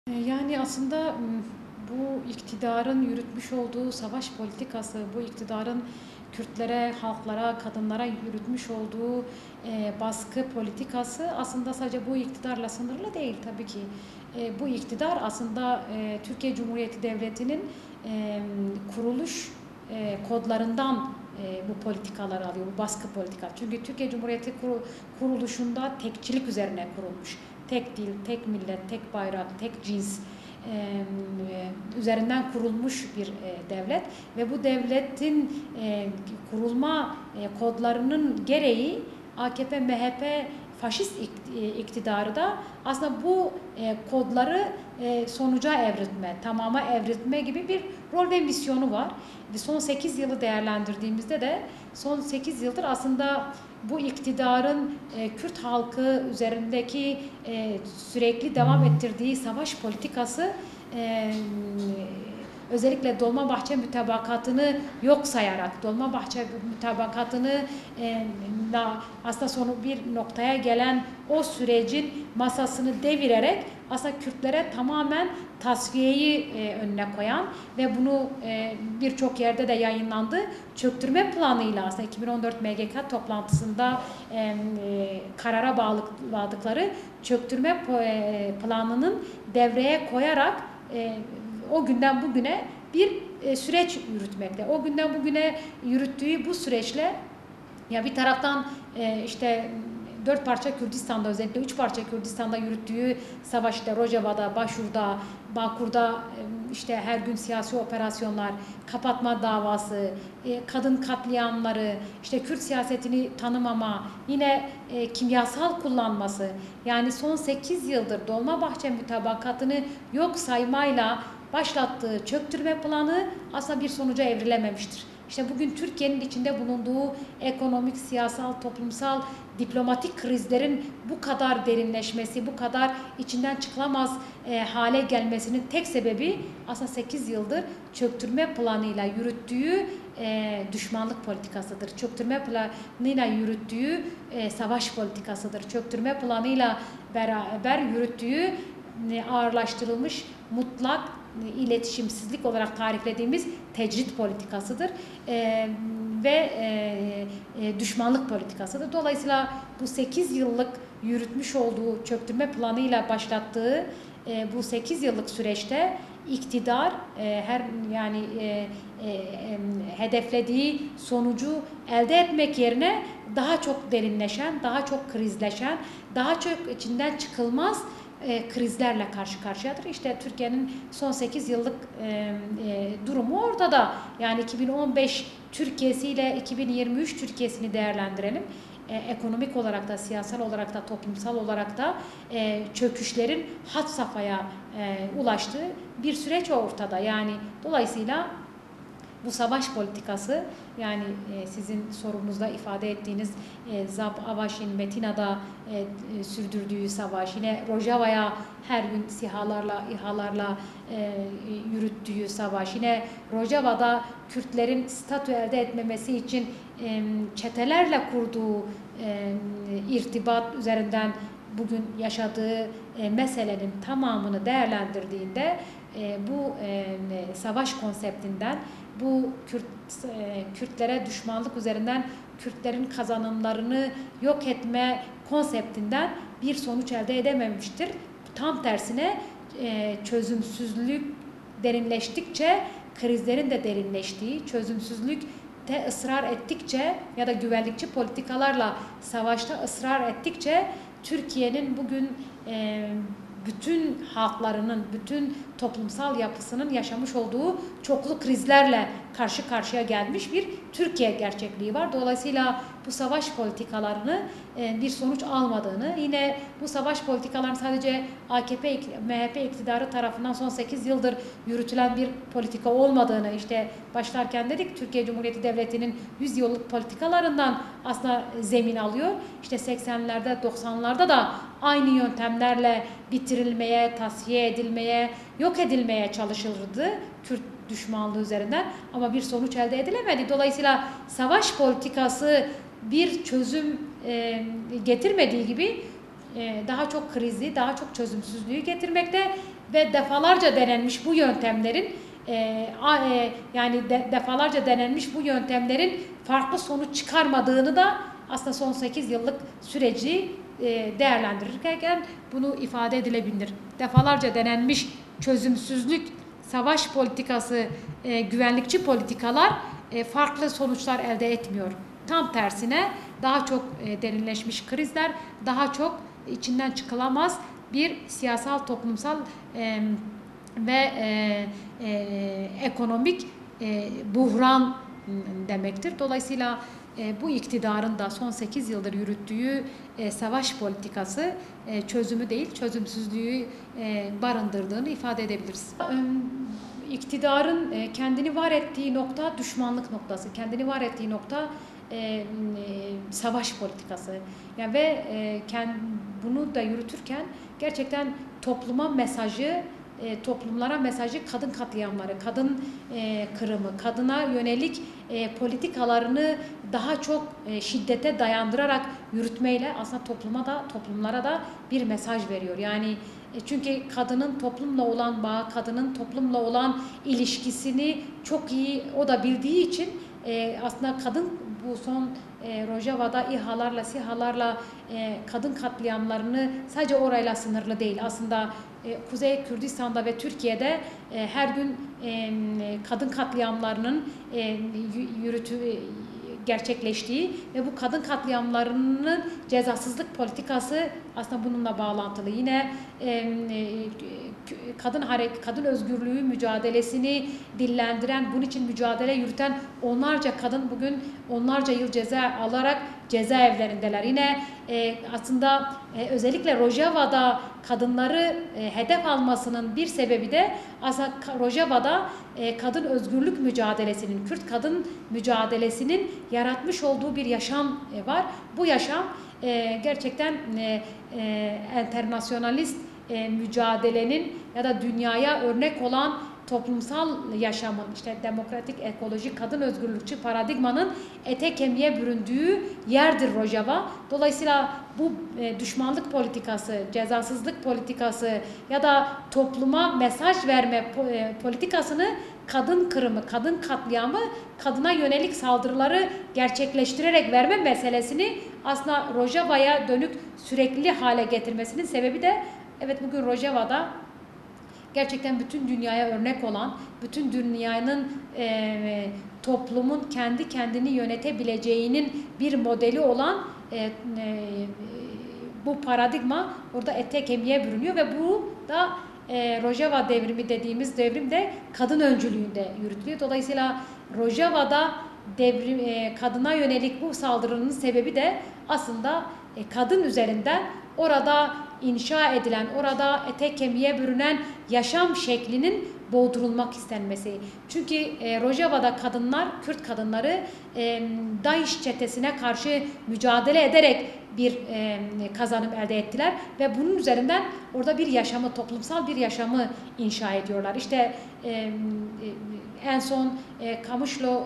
Yani aslında bu iktidarın yürütmüş olduğu savaş politikası, bu iktidarın Kürtlere, halklara, kadınlara yürütmüş olduğu baskı politikası aslında sadece bu iktidarla sınırlı değil tabii ki. Bu iktidar aslında Türkiye Cumhuriyeti Devleti'nin kuruluş kodlarından bu politikaları alıyor, bu baskı politika. Çünkü Türkiye Cumhuriyeti kuruluşunda tekçilik üzerine kurulmuş. Tek dil, tek millet, tek bayrak, tek cins üzerinden kurulmuş bir devlet ve bu devletin kurulma kodlarının gereği AKP, MHP faşist iktidarı da aslında bu kodları sonuca evritme, tamama evritme gibi bir rol ve misyonu var. Son 8 yılı değerlendirdiğimizde de son 8 yıldır aslında bu iktidarın Kürt halkı üzerindeki sürekli devam ettirdiği savaş politikası özellikle Dolmabahçe mütabakatını yok sayarak, Dolmabahçe mütabakatını aslında sonu bir noktaya gelen o sürecin masasını devirerek aslında Kürtlere tamamen tasfiyeyi önüne koyan ve bunu birçok yerde de yayınlandı. Çöktürme planıyla aslında 2014 MGK toplantısında karara bağladıkları çöktürme planının devreye koyarak o günden bugüne bir süreç yürütmekte. O günden bugüne yürüttüğü bu süreçle ya bir taraftan işte 4 parça Kürdistan'da, özellikle 3 parça Kürdistan'da yürüttüğü savaşta, Rojava'da, Başur'da, Bakur'da işte her gün siyasi operasyonlar, kapatma davası, kadın katliamları, işte Kürt siyasetini tanımama, yine kimyasal kullanması, yani son 8 yıldır Dolmabahçe mütabakatını yok saymayla başlattığı çöktürme planı aslında bir sonuca evrilememiştir. İşte bugün Türkiye'nin içinde bulunduğu ekonomik, siyasal, toplumsal, diplomatik krizlerin bu kadar derinleşmesi, bu kadar içinden çıkılamaz hale gelmesinin tek sebebi aslında 8 yıldır çöktürme planıyla yürüttüğü düşmanlık politikasıdır. Çöktürme planıyla yürüttüğü savaş politikasıdır. Çöktürme planıyla beraber yürüttüğü ağırlaştırılmış mutlak iletişimsizlik olarak tariflediğimiz tecrit politikasıdır ve düşmanlık politikasıdır. Dolayısıyla bu 8 yıllık yürütmüş olduğu çöktürme planıyla başlattığı bu 8 yıllık süreçte iktidar hedeflediği sonucu elde etmek yerine daha çok derinleşen, daha çok krizleşen, daha çok içinden çıkılmaz krizlerle karşı karşıyadır. İşte Türkiye'nin son 8 yıllık durumu ortada. Yani 2015 Türkiye'si ile 2023 Türkiye'sini değerlendirelim. Ekonomik olarak da, siyasal olarak da, toplumsal olarak da çöküşlerin had safhaya ulaştığı bir süreç ortada. Yani dolayısıyla bu savaş politikası, yani sizin sorunuzda ifade ettiğiniz Zab Avaş'ın Metina'da sürdürdüğü savaş, yine Rojava'ya her gün SİHA'larla, İHA'larla yürüttüğü savaş, yine Rojava'da Kürtlerin statü elde etmemesi için çetelerle kurduğu irtibat üzerinden bugün yaşadığı meselenin tamamını değerlendirdiğinde bu savaş konseptinden, bu Kürtlere düşmanlık üzerinden Kürtlerin kazanımlarını yok etme konseptinden bir sonuç elde edememiştir. Tam tersine çözümsüzlük derinleştikçe krizlerin de derinleştiği, çözümsüzlükte ısrar ettikçe ya da güvenlikçi politikalarla savaşta ısrar ettikçe Türkiye'nin bugün bütün halklarının, bütün toplumsal yapısının yaşamış olduğu çoklu krizlerle karşı karşıya gelmiş bir Türkiye gerçekliği var. Dolayısıyla bu savaş politikalarını bir sonuç almadığını, yine bu savaş politikalarının sadece AKP, MHP iktidarı tarafından son 8 yıldır yürütülen bir politika olmadığını, işte başlarken dedik Türkiye Cumhuriyeti Devleti'nin 100 yıllık politikalarından aslında zemin alıyor. İşte 80'lerde, 90'larda da aynı yöntemlerle bitirilmeye, tasfiye edilmeye, yok edilmeye çalışılırdı Kürt düşmanlığı üzerinden, ama bir sonuç elde edilemedi. Dolayısıyla savaş politikası bir çözüm getirmediği gibi daha çok krizi, daha çok çözümsüzlüğü getirmekte ve defalarca denenmiş bu yöntemlerin defalarca denenmiş bu yöntemlerin farklı sonuç çıkarmadığını da aslında son 8 yıllık süreci değerlendirirken bunu ifade edilebilir. Defalarca denenmiş çözümsüzlük, savaş politikası, güvenlikçi politikalar farklı sonuçlar elde etmiyor. Tam tersine daha çok derinleşmiş krizler, daha çok içinden çıkılamaz bir siyasal, toplumsal ve ekonomik buhran demektir. Dolayısıyla bu iktidarın da son 8 yıldır yürüttüğü savaş politikası çözümü değil, çözümsüzlüğü barındırdığını ifade edebiliriz. İktidarın kendini var ettiği nokta düşmanlık noktası, kendini var ettiği nokta savaş politikası. Yani ve bunu da yürütürken gerçekten topluma mesajı, toplumlara mesajı kadın katliamları, kadın kırımı, kadına yönelik politikalarını daha çok şiddete dayandırarak yürütmeyle aslında toplumlara da bir mesaj veriyor. Yani çünkü kadının toplumla olan bağı, kadının toplumla olan ilişkisini çok iyi o da bildiği için aslında kadın bu son Rojava'da İHA'larla, SİHA'larla kadın katliamlarını sadece orayla sınırlı değil. Aslında Kuzey Kürdistan'da ve Türkiye'de her gün kadın katliamlarının gerçekleştiği ve bu kadın katliamlarının cezasızlık politikası aslında bununla bağlantılı. Yine kadın özgürlüğü mücadelesini dillendiren, bunun için mücadele yürüten onlarca kadın bugün onlarca yıl ceza alarak cezaevlerindeler. Yine aslında özellikle Rojava'da kadınları hedef almasının bir sebebi de aslında Rojava'da kadın özgürlük mücadelesinin, Kürt kadın mücadelesinin yaratmış olduğu bir yaşam var. Bu yaşam gerçekten internasyonalist mücadelenin ya da dünyaya örnek olan toplumsal yaşamın, işte demokratik, ekolojik, kadın özgürlükçü paradigmanın ete kemiğe büründüğü yerdir Rojava. Dolayısıyla bu düşmanlık politikası, cezasızlık politikası ya da topluma mesaj verme politikasını kadın kırımı, kadın katliamı, kadına yönelik saldırıları gerçekleştirerek verme meselesini aslında Rojava'ya dönük sürekli hale getirmesinin sebebi de evet bugün Rojava'da gerçekten bütün dünyaya örnek olan, bütün dünyanın toplumun kendi kendini yönetebileceğinin bir modeli olan bu paradigma orada ete kemiğe bürünüyor ve bu da Rojava devrimi dediğimiz devrimde kadın öncülüğünde yürütülüyor. Dolayısıyla Rojava'da kadına yönelik bu saldırının sebebi de aslında kadın üzerinden orada inşa edilen, orada ete kemiğe bürünen yaşam şeklinin boğdurulmak istenmesi. Çünkü Rojava'da kadınlar, Kürt kadınları DAEŞ çetesine karşı mücadele ederek bir kazanım elde ettiler ve bunun üzerinden orada bir yaşamı, toplumsal bir yaşamı inşa ediyorlar. İşte en son Kamışlo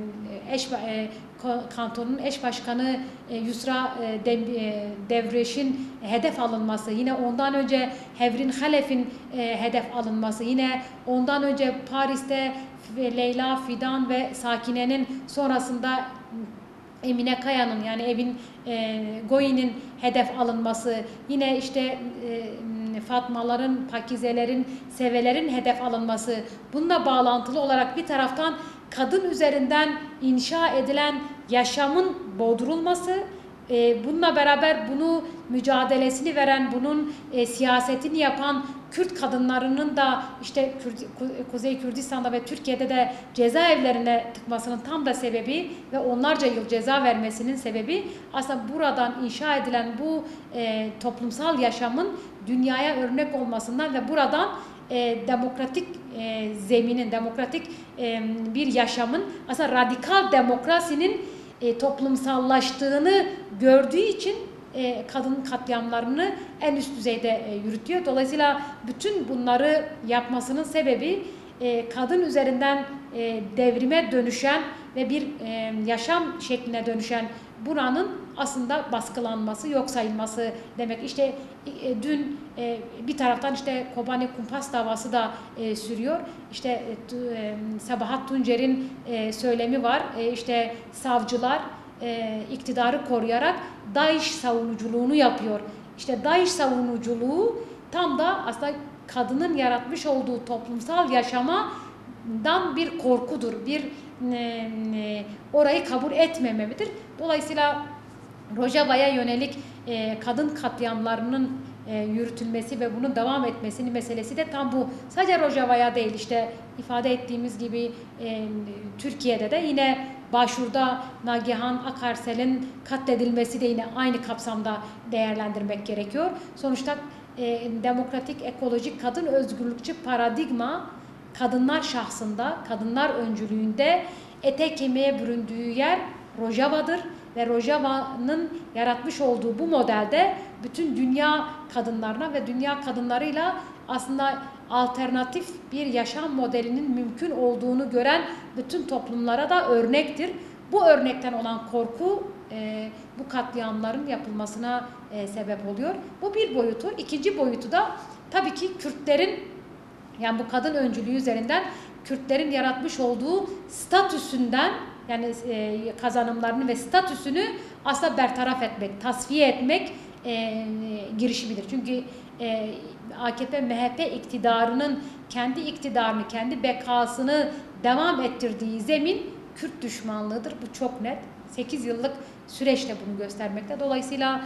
kantonun eş başkanı Yusra Devreş'in hedef alınması, yine ondan önce Hevrin Halef'in hedef alınması, yine ondan önce Paris'te Leyla Fidan ve Sakine'nin sonrasında Emine Kaya'nın yani Evin Goyi'nin hedef alınması, yine işte Fatmaların, Pakizelerin, Sevelerin hedef alınması, bununla bağlantılı olarak bir taraftan kadın üzerinden inşa edilen yaşamın boğdurulması, bununla beraber bunu mücadelesini veren, bunun siyasetini yapan Kürt kadınlarının da işte Kuzey Kürdistan'da ve Türkiye'de de cezaevlerine tıkmasının tam da sebebi ve onlarca yıl ceza vermesinin sebebi aslında buradan inşa edilen bu toplumsal yaşamın dünyaya örnek olmasından ve buradan demokratik zeminin, demokratik bir yaşamın aslında radikal demokrasinin toplumsallaştığını gördüğü için kadın katliamlarını en üst düzeyde yürütüyor. Dolayısıyla bütün bunları yapmasının sebebi kadın üzerinden devrime dönüşen ve bir yaşam şekline dönüşen buranın aslında baskılanması, yok sayılması demek. İşte dün bir taraftan işte Kobane Kumpas davası da sürüyor. İşte Sabahat Tuncer'in söylemi var. İşte savcılar iktidarı koruyarak DAEŞ savunuculuğunu yapıyor. İşte DAEŞ savunuculuğu tam da aslında kadının yaratmış olduğu toplumsal yaşamadan bir korkudur. Bir orayı kabul etmemedir. Dolayısıyla Rojava'ya yönelik kadın katliamlarının yürütülmesi ve bunun devam etmesinin meselesi de tam bu. Sadece Rojava'ya değil, işte ifade ettiğimiz gibi Türkiye'de de yine başvurda Nagihan Akarsel'in katledilmesi de yine aynı kapsamda değerlendirmek gerekiyor. Sonuçta demokratik, ekolojik, kadın özgürlükçü paradigma kadınlar şahsında, kadınlar öncülüğünde ete kemiğe büründüğü yer Rojava'dır ve Rojava'nın yaratmış olduğu bu modelde bütün dünya kadınlarına ve dünya kadınlarıyla aslında alternatif bir yaşam modelinin mümkün olduğunu gören bütün toplumlara da örnektir. Bu örnekten olan korku bu katliamların yapılmasına sebep oluyor. Bu bir boyutu. İkinci boyutu da tabii ki Kürtlerin, yani bu kadın öncülüğü üzerinden Kürtlerin yaratmış olduğu statüsünden, yani kazanımlarını ve statüsünü aslında bertaraf etmek, tasfiye etmek girişimidir. Çünkü AKP, MHP iktidarının kendi iktidarını, kendi bekasını devam ettirdiği zemin Kürt düşmanlığıdır. Bu çok net. 8 yıllık süreçte bunu göstermekte. Dolayısıyla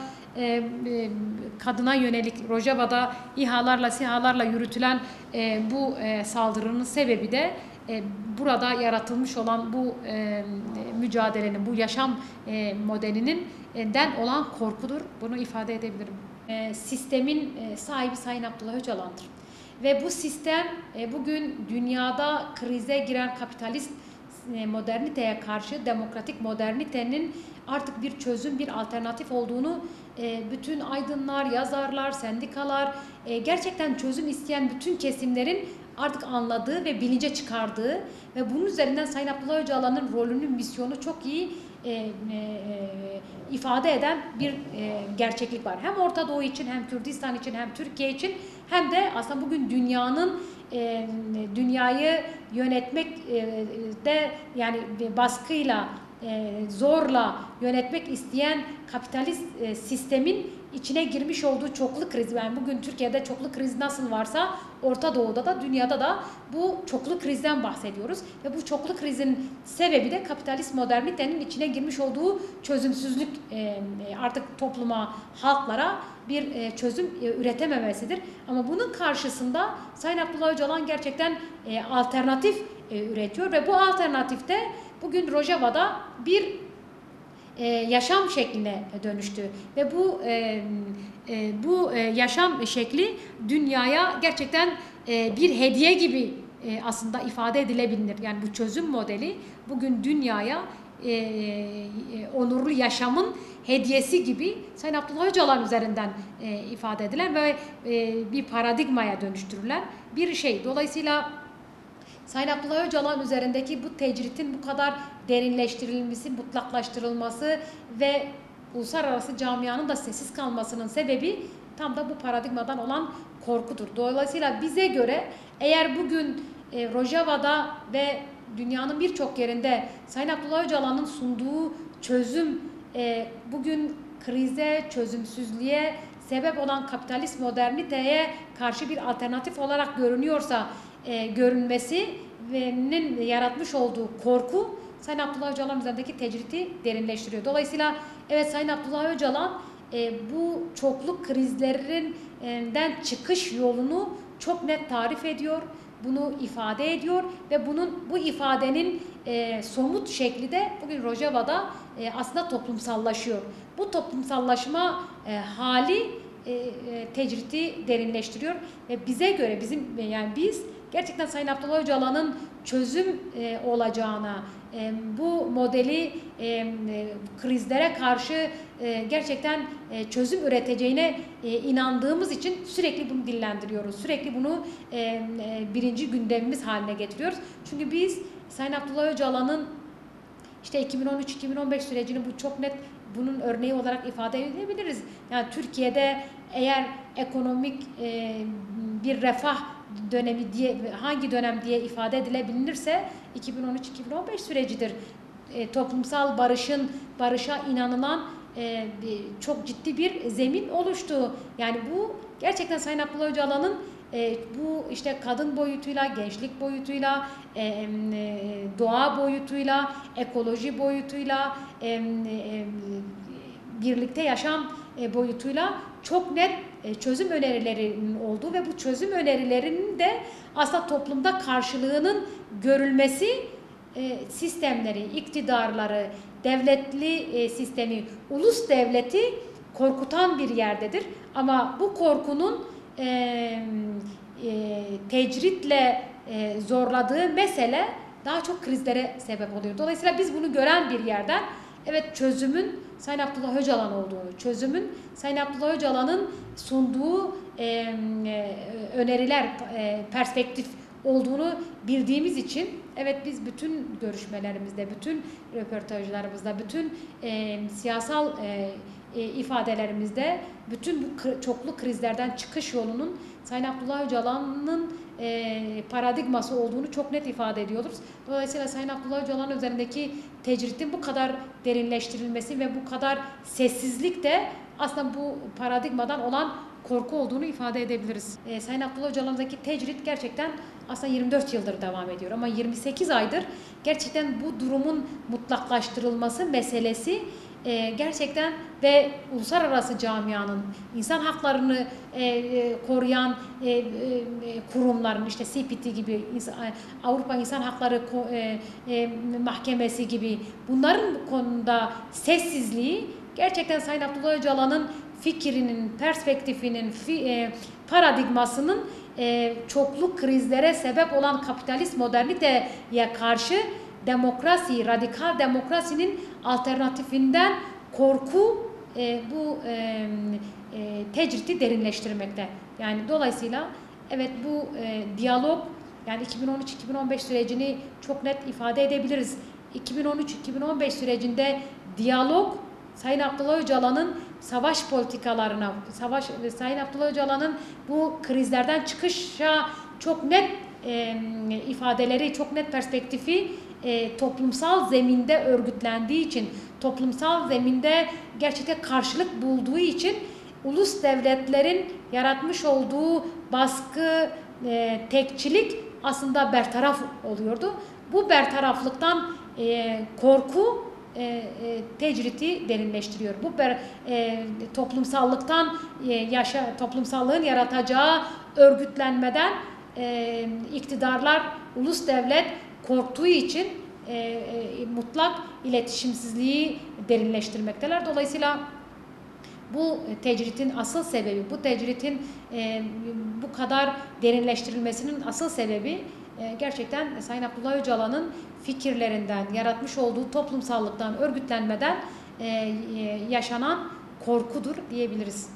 kadına yönelik Rojava'da İHA'larla, SİHA'larla yürütülen bu saldırının sebebi de burada yaratılmış olan bu mücadelenin, bu yaşam modelinin den olan korkudur. Bunu ifade edebilirim. Sistemin sahibi Sayın Abdullah Öcalan'dır. Ve bu sistem bugün dünyada krize giren kapitalist moderniteye karşı demokratik modernitenin artık bir çözüm, bir alternatif olduğunu bütün aydınlar, yazarlar, sendikalar, gerçekten çözüm isteyen bütün kesimlerin artık anladığı ve bilince çıkardığı ve bunun üzerinden Sayın Abdullah Öcalan'ın rolünün, misyonu çok iyi ifade eden bir gerçeklik var. Hem Orta Doğu için, hem Kürdistan için, hem Türkiye için, hem de aslında bugün dünyanın dünyayı yönetmek de, yani baskıyla, zorla yönetmek isteyen kapitalist sistemin içine girmiş olduğu çoklu kriz. Yani bugün Türkiye'de çoklu kriz nasıl varsa Orta Doğu'da da dünyada da bu çoklu krizden bahsediyoruz. Ve bu çoklu krizin sebebi de kapitalist modernitenin içine girmiş olduğu çözümsüzlük, artık topluma, halklara bir çözüm üretememesidir. Ama bunun karşısında Sayın Abdullah Öcalan gerçekten alternatif üretiyor ve bu alternatifte bugün Rojava'da bir yaşam şekline dönüştü ve bu yaşam şekli dünyaya gerçekten bir hediye gibi aslında ifade edilebilir. Yani bu çözüm modeli bugün dünyaya onurlu yaşamın hediyesi gibi Sayın Abdullah Öcalan üzerinden ifade edilen ve bir paradigmaya dönüştürülen bir şey. Dolayısıyla Sayın Abdullah Öcalan üzerindeki bu tecritin bu kadar derinleştirilmesi, mutlaklaştırılması ve uluslararası camianın da sessiz kalmasının sebebi tam da bu paradigmadan olan korkudur. Dolayısıyla bize göre eğer bugün Rojava'da ve dünyanın birçok yerinde Sayın Abdullah Öcalan'ın sunduğu çözüm bugün krize, çözümsüzlüğe sebep olan kapitalist moderniteye karşı bir alternatif olarak görünüyorsa, görünmesinin yaratmış olduğu korku Sayın Abdullah Öcalan üzerindeki tecriti derinleştiriyor. Dolayısıyla evet, Sayın Abdullah Öcalan bu çokluk krizlerinden çıkış yolunu çok net tarif ediyor. Bunu ifade ediyor ve bu ifadenin somut şekli de bugün Rojava'da aslında toplumsallaşıyor. Bu toplumsallaşma hali tecriti derinleştiriyor ve bize göre biz gerçekten Sayın Abdullah Öcalan'ın çözüm olacağına, bu modeli krizlere karşı gerçekten çözüm üreteceğine inandığımız için sürekli bunu dillendiriyoruz. Sürekli bunu birinci gündemimiz haline getiriyoruz. Çünkü biz Sayın Abdullah Öcalan'ın işte 2013-2015 sürecini bu çok net bunun örneği olarak ifade edebiliriz. Yani Türkiye'de eğer ekonomik bir refah dönemi diye, hangi dönem diye ifade edilebilirse 2013-2015 sürecidir. Toplumsal barışa inanılan çok ciddi bir zemin oluştu. Yani bu gerçekten Sayın Abdullah Öcalan'ın bu işte kadın boyutuyla, gençlik boyutuyla, doğa boyutuyla, ekoloji boyutuyla, birlikte yaşam boyutuyla çok net çözüm önerilerinin olduğu ve bu çözüm önerilerinin de aslında toplumda karşılığının görülmesi sistemleri, iktidarları, devletli sistemi, ulus devleti korkutan bir yerdedir. Ama bu korkunun tecritle zorladığı mesele daha çok krizlere sebep oluyor. Dolayısıyla biz bunu gören bir yerden evet çözümün Sayın Abdullah Öcalan olduğunu, çözümün Sayın Abdullah Öcalan'ın sunduğu öneriler, perspektif olduğunu bildiğimiz için evet biz bütün görüşmelerimizde, bütün röportajlarımızda, bütün siyasal ifadelerimizde bütün bu çoklu krizlerden çıkış yolunun Sayın Abdullah Öcalan'ın paradigması olduğunu çok net ifade ediyoruz. Dolayısıyla Sayın Abdullah Öcalan üzerindeki tecritin bu kadar derinleştirilmesi ve bu kadar sessizlik de aslında bu paradigmadan olan korku olduğunu ifade edebiliriz. Sayın Abdullah Öcalan'daki tecrit gerçekten aslında 24 yıldır devam ediyor ama 28 aydır gerçekten bu durumun mutlaklaştırılması meselesi gerçekten ve uluslararası camianın insan haklarını koruyan kurumların işte CPT gibi Avrupa İnsan Hakları Mahkemesi gibi bunların bu konuda sessizliği gerçekten Sayın Abdullah Öcalan'ın fikrinin, perspektifinin, paradigmasının çoklu krizlere sebep olan kapitalist moderniteye karşı demokrasi, radikal demokrasinin alternatifinden korku bu tecriti derinleştirmekte. Yani dolayısıyla evet bu diyalog yani 2013-2015 sürecini çok net ifade edebiliriz. 2013-2015 sürecinde diyalog Sayın Abdullah Öcalan'ın savaş politikalarına, Sayın Abdullah Öcalan'ın bu krizlerden çıkışa çok net ifadeleri, çok net perspektifi toplumsal zeminde örgütlendiği için, toplumsal zeminde gerçekten karşılık bulduğu için ulus devletlerin yaratmış olduğu baskı, tekçilik aslında bertaraf oluyordu. Bu bertaraflıktan korku tecriti derinleştiriyor. Bu toplumsallıktan toplumsallığın yaratacağı örgütlenmeden iktidarlar, ulus devlet korktuğu için mutlak iletişimsizliği derinleştirmekteler. Dolayısıyla bu tecritin asıl sebebi, bu tecritin bu kadar derinleştirilmesinin asıl sebebi gerçekten Sayın Abdullah Öcalan'ın fikirlerinden, yaratmış olduğu toplumsallıktan, örgütlenmeden yaşanan korkudur diyebiliriz.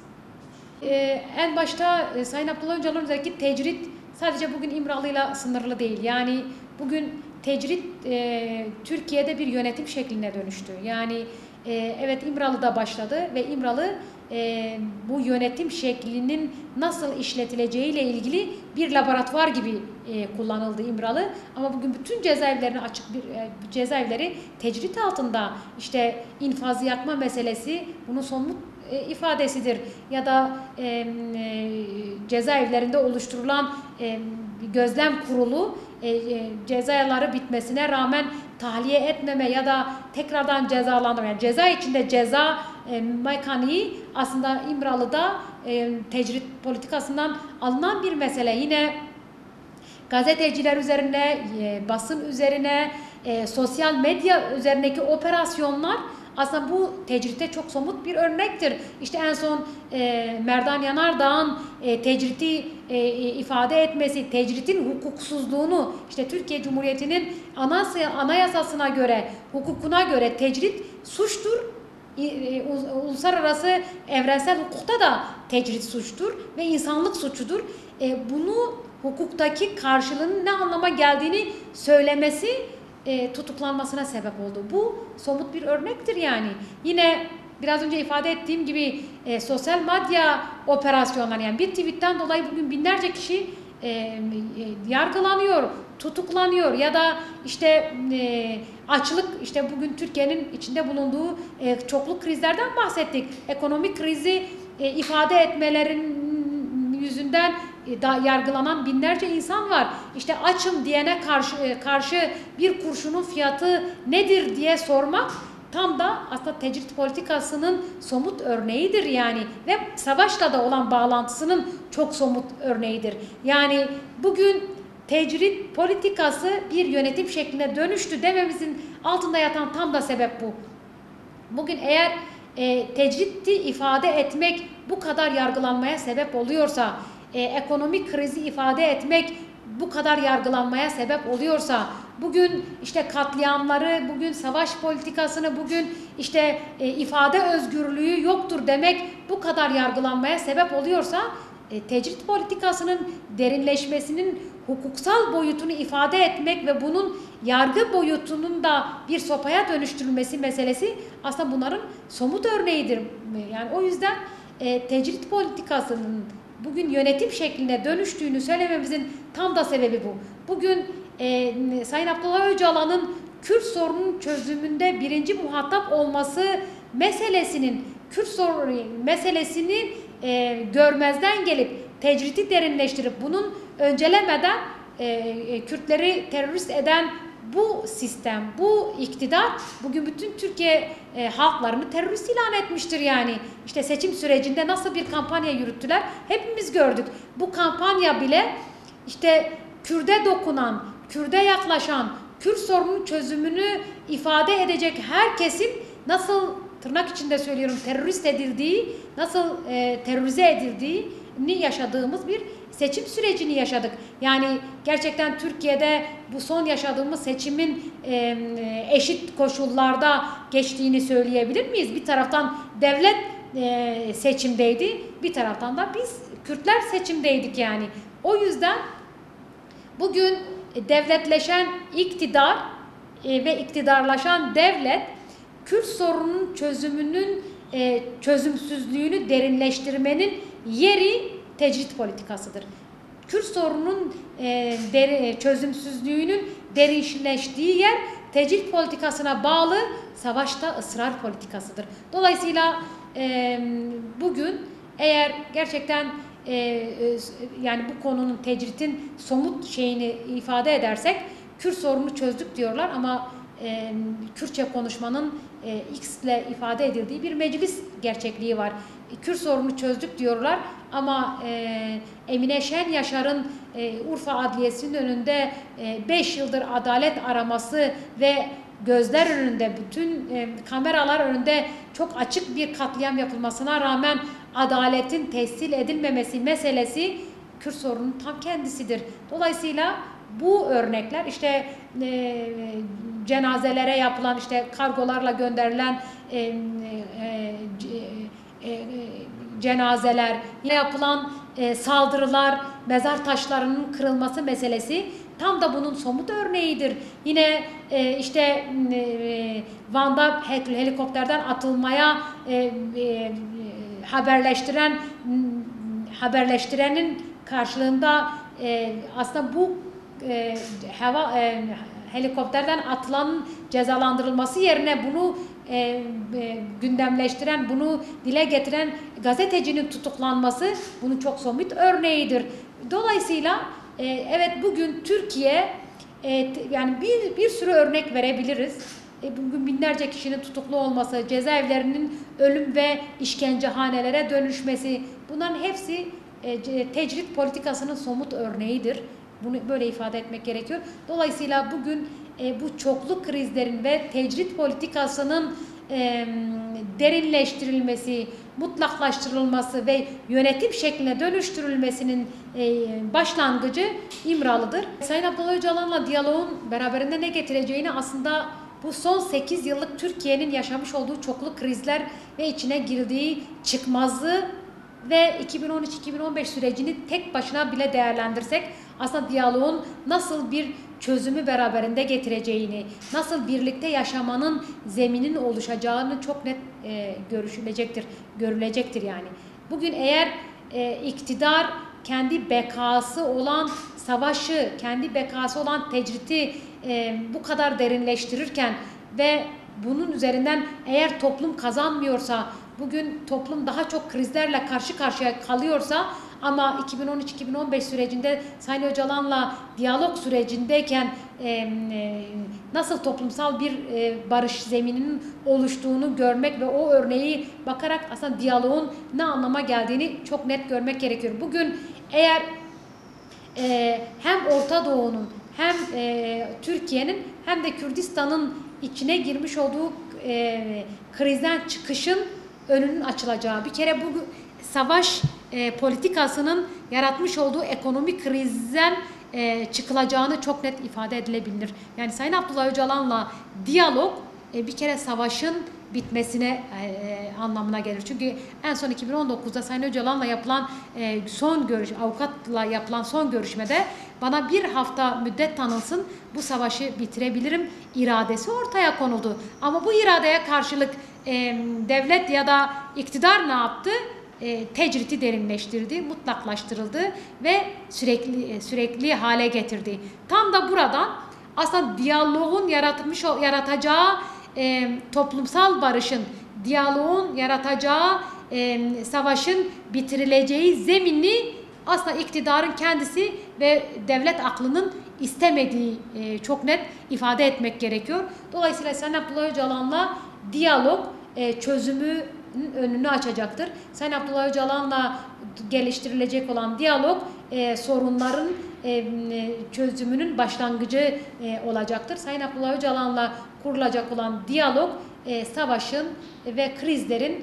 En başta Sayın Abdullah Öcalan'ın özellikle tecrit sadece bugün İmralı'yla sınırlı değil. Yani bugün tecrit Türkiye'de bir yönetim şekline dönüştü. Yani evet İmralı'da başladı ve İmralı bu yönetim şeklinin nasıl işletileceğiyle ilgili bir laboratuvar gibi kullanıldı İmralı. Ama bugün bütün cezaevlerine açık bir cezaevleri tecrit altında. İşte infaz yakma meselesi bunun somut ifadesidir. Ya da cezaevlerinde oluşturulan gözlem kurulu cezaları bitmesine rağmen tahliye etmeme ya da tekrardan cezalandırma, yani ceza içinde ceza mekaniği aslında İmralı'da tecrit politikasından alınan bir mesele. Yine gazeteciler üzerine, basın üzerine, sosyal medya üzerindeki operasyonlar aslında bu tecrite çok somut bir örnektir. İşte en son Merdan Yanardağ'ın tecriti ifade etmesi, tecritin hukuksuzluğunu, işte Türkiye Cumhuriyeti'nin anayasasına göre, hukukuna göre tecrit suçtur. Uluslararası evrensel hukukta da tecrit suçtur ve insanlık suçudur. Bunu hukuktaki karşılığının ne anlama geldiğini söylemesi tutuklanmasına sebep oldu. Bu somut bir örnektir yani. Yine biraz önce ifade ettiğim gibi sosyal medya operasyonları, yani bir tweetten dolayı bugün binlerce kişi yargılanıyor, tutuklanıyor ya da işte açlık, işte bugün Türkiye'nin içinde bulunduğu çoklu krizlerden bahsettik. Ekonomik krizi ifade etmelerin yüzünden yargılanan binlerce insan var. İşte açım diyene karşı bir kurşunun fiyatı nedir diye sormak tam da aslında tecrit politikasının somut örneğidir yani, ve savaşla da olan bağlantısının çok somut örneğidir. Yani bugün tecrit politikası bir yönetim şekline dönüştü dememizin altında yatan tam da sebep bu. Bugün eğer tecritti ifade etmek bu kadar yargılanmaya sebep oluyorsa, ekonomik krizi ifade etmek bu kadar yargılanmaya sebep oluyorsa, bugün işte katliamları, bugün savaş politikasını, bugün işte ifade özgürlüğü yoktur demek bu kadar yargılanmaya sebep oluyorsa, tecrit politikasının derinleşmesinin hukuksal boyutunu ifade etmek ve bunun yargı boyutunun da bir sopaya dönüştürülmesi meselesi aslında bunların somut örneğidir. Yani o yüzden tecrit politikasının bugün yönetim şekline dönüştüğünü söylememizin tam da sebebi bu. Bugün Sayın Abdullah Öcalan'ın Kürt sorunun çözümünde birinci muhatap olması meselesinin, Kürt sorunu meselesini görmezden gelip tecriti derinleştirip bunun öncelemeden Kürtleri terörist eden bu sistem, bu iktidar bugün bütün Türkiye halklarını terörist ilan etmiştir yani. İşte seçim sürecinde nasıl bir kampanya yürüttüler hepimiz gördük. Bu kampanya bile işte Kürt'e dokunan, Kürt'e yaklaşan, Kürt sorunun çözümünü ifade edecek herkesin nasıl, tırnak içinde söylüyorum, terörist edildiği, nasıl terörize edildiğini yaşadığımız bir seçim sürecini yaşadık. Yani gerçekten Türkiye'de bu son yaşadığımız seçimin eşit koşullarda geçtiğini söyleyebilir miyiz? Bir taraftan devlet seçimdeydi, bir taraftan da biz Kürtler seçimdeydik yani. O yüzden bugün devletleşen iktidar ve iktidarlaşan devlet Kürt sorunun çözümünün çözümsüzlüğünü derinleştirmenin yeri tecrit politikasıdır. Kürt sorunun çözümsüzlüğünün derinleştiği yer tecrit politikasına bağlı savaşta ısrar politikasıdır. Dolayısıyla bugün eğer gerçekten yani bu konunun, tecritin somut şeyini ifade edersek, Kürt sorunu çözdük diyorlar ama Kürtçe konuşmanın X ile ifade edildiği bir meclis gerçekliği var. Kürt sorunu çözdük diyorlar ama Emine Şen Yaşar'ın Urfa Adliyesi'nin önünde 5 yıldır adalet araması ve gözler önünde, bütün kameralar önünde çok açık bir katliam yapılmasına rağmen adaletin tescil edilmemesi meselesi Kürt sorunun tam kendisidir. Dolayısıyla bu örnekler, işte cenazelere yapılan, işte kargolarla gönderilen cenazeler, yapılan saldırılar, mezar taşlarının kırılması meselesi tam da bunun somut örneğidir. Yine işte Van'da helikopterden atılmaya haberleştirenin karşılığında aslında bu helikopterden atılanın cezalandırılması yerine bunu gündemleştiren, bunu dile getiren gazetecinin tutuklanması bunun çok somut örneğidir. Dolayısıyla evet, bugün Türkiye yani bir sürü örnek verebiliriz. Bugün binlerce kişinin tutuklu olması, cezaevlerinin ölüm ve işkencehanelere dönüşmesi, bunların hepsi tecrit politikasının somut örneğidir. Bunu böyle ifade etmek gerekiyor. Dolayısıyla bugün bu çoklu krizlerin ve tecrit politikasının derinleştirilmesi, mutlaklaştırılması ve yönetim şekline dönüştürülmesinin başlangıcı İmralı'dır. Sayın Abdullah Öcalan'la diyaloğun beraberinde ne getireceğini aslında bu son 8 yıllık Türkiye'nin yaşamış olduğu çoklu krizler ve içine girdiği çıkmazlığı ve 2013-2015 sürecini tek başına bile değerlendirsek aslında diyaloğun nasıl bir çözümü beraberinde getireceğini, nasıl birlikte yaşamanın zeminin oluşacağını çok net görülecektir yani. Bugün eğer iktidar kendi bekası olan savaşı, kendi bekası olan tecriti bu kadar derinleştirirken ve bunun üzerinden eğer toplum kazanmıyorsa, bugün toplum daha çok krizlerle karşı karşıya kalıyorsa ama 2013-2015 sürecinde Sayın Öcalan'la diyalog sürecindeyken nasıl toplumsal bir barış zemininin oluştuğunu görmek ve o örneği bakarak aslında diyaloğun ne anlama geldiğini çok net görmek gerekiyor. Bugün eğer hem Orta Doğu'nun hem Türkiye'nin hem de Kürdistan'ın içine girmiş olduğu krizden çıkışın önünün açılacağı, bir kere bu savaş politikasının yaratmış olduğu ekonomik krizden çıkılacağını çok net ifade edilebilir. Yani Sayın Abdullah Öcalan'la diyalog bir kere savaşın bitmesine anlamına gelir. Çünkü en son 2019'da Sayın Öcalan'la yapılan avukatla yapılan son görüşmede bana bir hafta müddet tanınsın, bu savaşı bitirebilirim iradesi ortaya konuldu. Ama bu iradeye karşılık devlet ya da iktidar ne yaptı? Tecriti derinleştirdi, mutlaklaştırıldı ve sürekli hale getirdi. Tam da buradan aslında diyaloğun yaratacağı toplumsal barışın, diyaloğun yaratacağı savaşın bitirileceği zemini aslında iktidarın kendisi ve devlet aklının istemediği çok net ifade etmek gerekiyor. Dolayısıyla Sayın Abdullah Öcalan'la diyalog çözümü önünü açacaktır. Sayın Abdullah Öcalan'la geliştirilecek olan diyalog sorunların çözümünün başlangıcı olacaktır. Sayın Abdullah Öcalan'la kurulacak olan diyalog savaşın ve krizlerin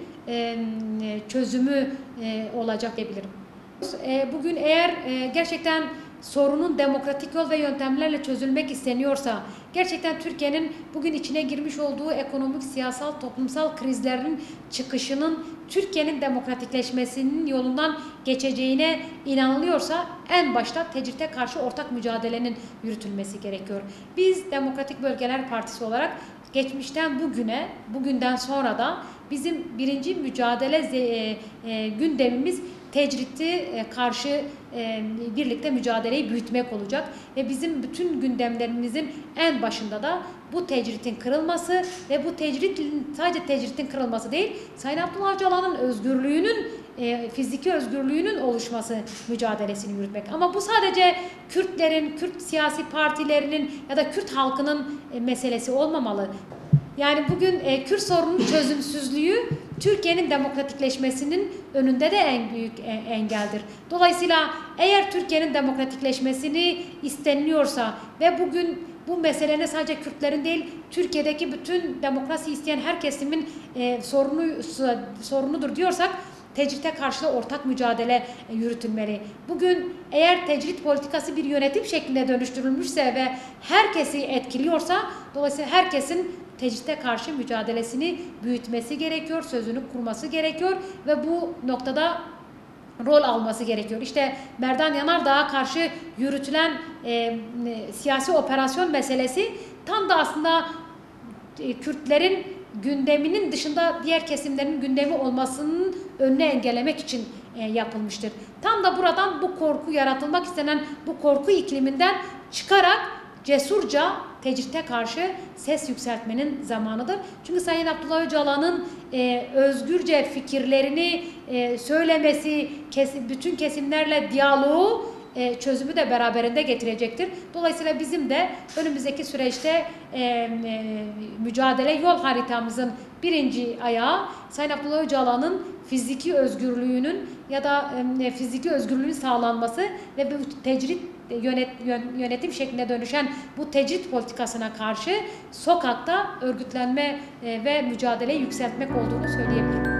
çözümü olacak diyebilirim. Bugün eğer gerçekten sorunun demokratik yol ve yöntemlerle çözülmek isteniyorsa, gerçekten Türkiye'nin bugün içine girmiş olduğu ekonomik, siyasal, toplumsal krizlerin çıkışının Türkiye'nin demokratikleşmesinin yolundan geçeceğine inanılıyorsa en başta tecrite karşı ortak mücadelenin yürütülmesi gerekiyor. Biz Demokratik Bölgeler Partisi olarak geçmişten bugüne, bugünden sonra da bizim birinci mücadele gündemimiz tecriti karşı birlikte mücadeleyi büyütmek olacak ve bizim bütün gündemlerimizin en başında da bu tecritin kırılması ve bu sadece tecritin kırılması değil, Sayın Abdullah Öcalan'ın özgürlüğünün, fiziki özgürlüğünün oluşması mücadelesini yürütmek. Ama bu sadece Kürtlerin, Kürt siyasi partilerinin ya da Kürt halkının meselesi olmamalı. Yani bugün Kürt sorunun çözümsüzlüğü Türkiye'nin demokratikleşmesinin önünde de en büyük engeldir. Dolayısıyla eğer Türkiye'nin demokratikleşmesini isteniliyorsa ve bugün bu meselenin sadece Kürtlerin değil, Türkiye'deki bütün demokrasi isteyen her kesimin sorunudur diyorsak, tecrite karşı da ortak mücadele yürütülmeli. Bugün eğer tecrit politikası bir yönetim şekline dönüştürülmüşse ve herkesi etkiliyorsa, dolayısıyla herkesin tecrite karşı mücadelesini büyütmesi gerekiyor, sözünü kurması gerekiyor ve bu noktada rol alması gerekiyor. İşte Merdan Yanardağ'a karşı yürütülen siyasi operasyon meselesi tam da aslında Kürtlerin gündeminin dışında diğer kesimlerin gündemi olmasının önüne engellemek için yapılmıştır. Tam da buradan bu korku yaratılmak istenen bu korku ikliminden çıkarak cesurca tecrite karşı ses yükseltmenin zamanıdır. Çünkü Sayın Abdullah Öcalan'ın özgürce fikirlerini söylemesi, bütün kesimlerle diyaloğu çözümü de beraberinde getirecektir. Dolayısıyla bizim de önümüzdeki süreçte mücadele yol haritamızın birinci ayağı Sayın Abdullah Öcalan'ın fiziki özgürlüğünün ya da fiziki özgürlüğün sağlanması ve bu tecrit yönetim şekline dönüşen bu tecrit politikasına karşı sokakta örgütlenme ve mücadeleyi yükseltmek olduğunu söyleyebilirim.